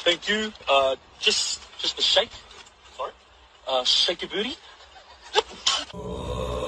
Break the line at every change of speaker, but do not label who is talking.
Thank you. Just a shake. Sorry. Shake your booty.